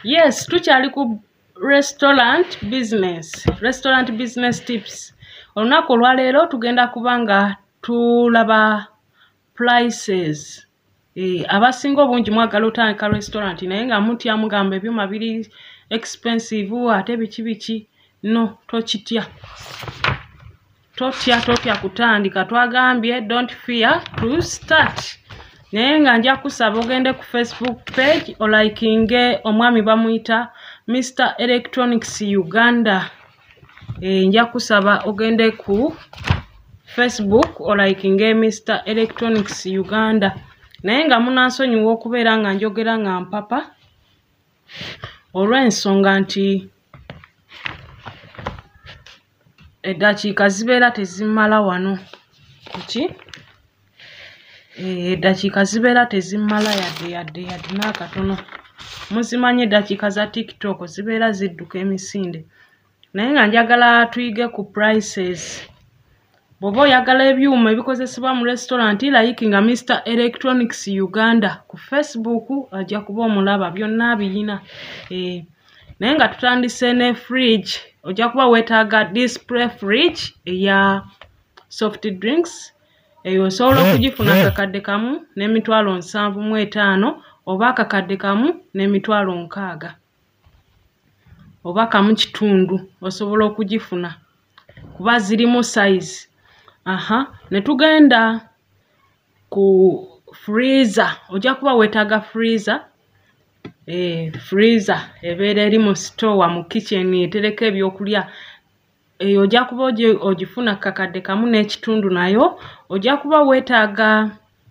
Yes, tukyali ku restaurant business tips. Olunaku olwaleero tugenda kubanga tulaba prices. Abasinga obungi mwagala otandika restaurant naye nga mutya mugamba ebyuma biri expensive ate biki. No, tokitya. Totya kutandika. Twagambye don't fear to start. Naye nga nja kusaba ogende ku Facebook page olikinge omwami bamuyita Mr Electronics Uganda. Nja kusaba ogende ku Facebook olikinge Mr Electronics Uganda. Naye nga munansonyiwa okubeera nga njogera nga mpapa olw'ensonga nti eddakiika zibeera tezimala wano. Eddakiika zibeera tezimala yadde n'akatono. Muzimanyi eddakiika za TikTok zibeera zidduka emisinde. Naye nga njagala tuyige ku prices. Bw'oba oyagala ebyuma ebikozesebwa mu restaurant likinga Mr Electronics Uganda ku Facebook ajja kuba omulaba byonna biyina. Naye nga tutandise ne fridge ojja kuba weetaaga display fridge eya soft drinks. Eyo osobola okugifuna akakadde kamu n'emitwalo 75 oba akakadde kamu n'emitwalo 60 oba kamu kitundu osobola okugifuna kuba zirimu size. Ne tugenda ku freezer ojja kuba weetaaga freezer. Freezer ebeera eri mu store mu kitchen etereka ebyokulya. Ojja kuba ogifuna kakadde kamu n'ekitundu nayo. Ojja kuba weetaaga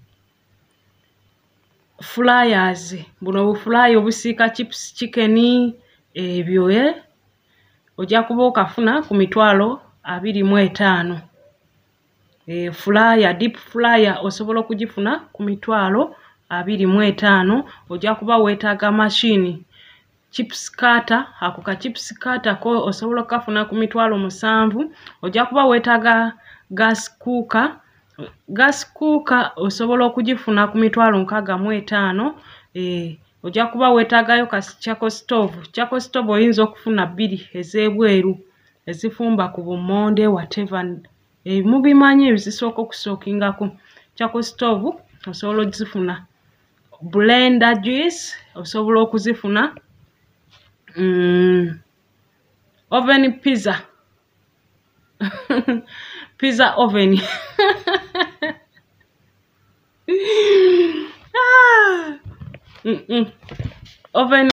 fryers. Buno bufulaya obusiika chips chicken ebyo ojja kuba okafuna ku mitwalo 25. Fryer deep fryer osobola okugifuna ku mitwalo 25. Ojja kuba weetaaga machine chips cutter. Ako ka chips cutter ko osobola okafuna ku mitwalo 7. Ojja kuba weetaaga gas cooker. Gas cooker osobola okugifuna ku mitwalo 65. Ojja kuba weetaagayo ka charcoal stove. Charcoal stove oyinza okufuna 2 ez'ebweru ezifumba ku bumonde whatever. Mubimanyi ebizisooka okusookingako. Charcoal stove osobola okuzifuna. Blender juice osobola okuzifuna. Oven pizza. Pizza oven. Oven